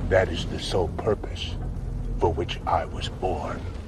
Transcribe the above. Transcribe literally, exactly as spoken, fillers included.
That is the sole purpose for which I was born.